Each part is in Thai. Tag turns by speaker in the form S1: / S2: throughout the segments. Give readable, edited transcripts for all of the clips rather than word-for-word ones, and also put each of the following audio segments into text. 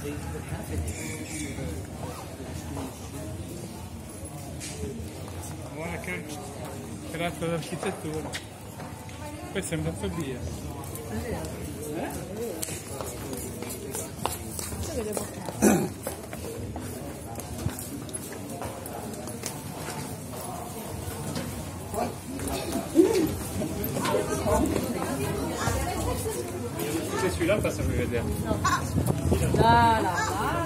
S1: Guarda che razza d'architettura. Poi sembra follia. C'est celui-là, pas ça veut dire.
S2: Là, là, là.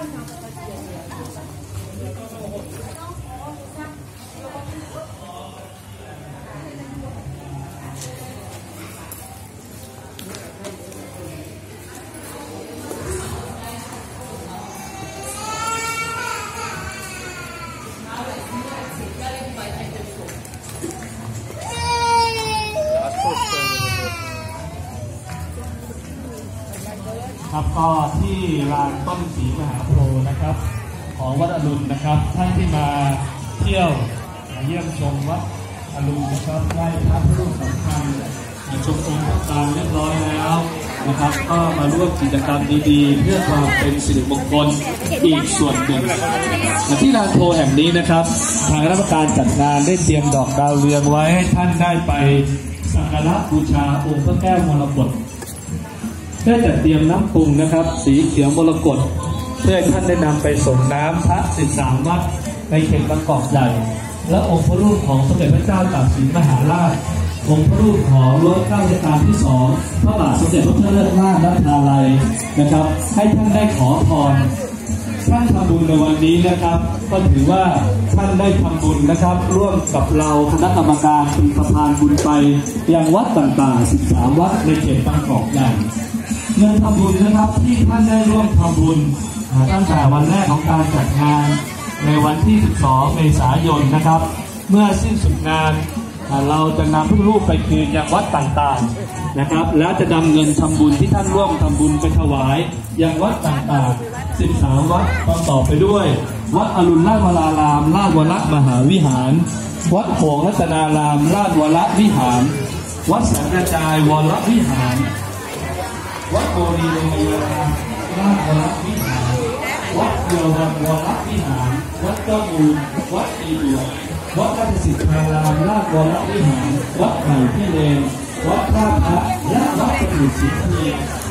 S3: ครับก็ที่ลานต้นศรีมหาโพธิ์นะครับของวัดอรุณนะครับท่านที่มาเที่ยวเยี่ยมชมวัดอรุณนะครับได้พระรูปสำคัญชมองค์ต่างๆเรียบร้อยแล้วนะครับก็มาร่วมกิจกรรมดีๆเพื่อความเป็นสิริมงคลอีกส่วนหนึ่งที่ลานโพแห่งนี้นะครับทางคณะกรรมการจัดงานได้เตรียมดอกดาวเรืองไว้ให้ท่านได้ไปสักการะบูชาองค์พระแก้วมรกตได้จัดเตรียมน้ำปรุงนะครับสีเขียวมรกตเพื่อท่านได้นำไปส่งน้ำพระ13วัดในเขตบางกอกใหญ่และองค์พระรูปของสมเด็จพระเจ้าตากสินมหาราชองค์พระรูปของรัชกาลที่2พระบาทสมเด็จพระเจ้าเลิศราชนภาลัยนะครับให้ท่านได้ขอพรท่านทำบุญในวันนี้นะครับก็ถือว่าท่านได้ทำบุญนะครับร่วมกับเราคณะกรรมการเป็นประธานบุญไปยังวัดต่างๆ13วัดในเขตบางกอกใหญ่เงินทำบุญนะครับที่ท่านได้ร่วมทำบุญตั้งแต่วันแรกของการจัดงานในวันที่12เมษายนนะครับเมื่อสิ้นสุดงานเราจะนำพระรูปไปคืนยังวัดต่างๆนะครับแล้วจะนำเงินทำบุญที่ท่านร่วมทำบุญไปถวายยังวัดต่างๆ13วัดต่อไปด้วยวัดอรุณราชวรารามราชวรมหาวิหารวัดโขงรัตนารามราชวรวิหารวัดแสงกระจายวรวิหารวัดโบรีโรงพยาบาลราชวรวิหารวัดเยาวรวรวิหารวัดเจ้ามูลวัดอีบัววัดราชสิทธารามราชวรวิหารวัดไผ่พิเรนวัดท่าพระและวัดประดู่ศรีเทียน